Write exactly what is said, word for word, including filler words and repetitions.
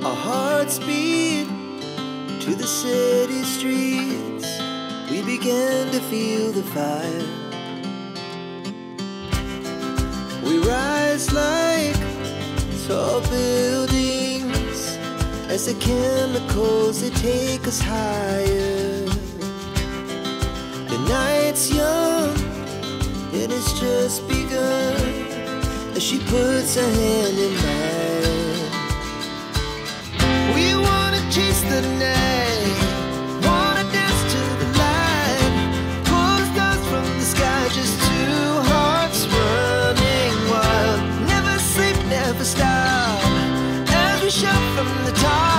Our hearts beat to the city streets. We began to feel the fire. We rise like tall buildings as the chemicals, they take us higher. The night's young, it has just begun as she puts her hand in mine. We wanna chase the night, wanna dance to the light, pull the stars from the sky, just two hearts running wild. Never sleep, never stop, as we shout from the top.